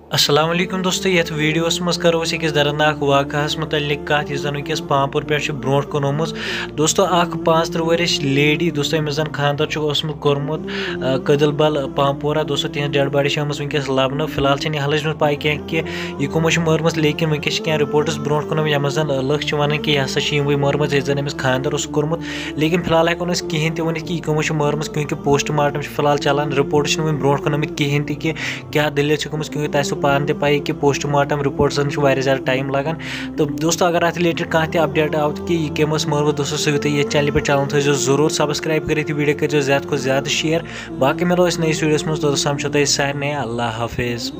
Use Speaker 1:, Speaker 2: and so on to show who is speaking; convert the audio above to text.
Speaker 1: अस्सलाम वालेकुम दोस्तों ये वीडियोस मज करो अकिस दर्दनाक वाक़ास मुतल्लिक कत यस जन वनकस पामपुर पे ब्रोट कुनोमुत दोस्तों 35 वर्ष लेडी दोस्तों यमिस जन खानदर कोर्मुत कदिल बल पामपोरा दोस्तों तिहज डेड बॉडी वनकस लबन फिलहाल यह हलच मे पाई कह कि यह कमो मरम लेकिन वनकस क्या रिपोर्ट्स ब्रोट कुन यम जन लुख वन कि यह हसा मरम ये जन अमिस खानदर कोर्मुत लेकिन फिलहाल हेको कहें तह वन कि यह कमो मरम क्योंकि पोस्टमार्टम फिलहाल चलान रिपोर्ट ब्रोट कुन कहें कि क्या दलील क्योंकि तह पान ते पाई कि पोस्टमार्टम रिपोर्ट्सन ज़्यादा टाइम लगान। तो दोस्तों अगर अत रिलेटेड कह अपडेट आव कि यह कम मरमत दोस्तों सो ये चैनल पे चैनल थो जरूर सब्सक्राइब कर वीडियो कर ज़्यादा शेयर बाकी मिलो नईस वीडियोस मज तो समझो तुम सारे अल्लाह हाफिज़।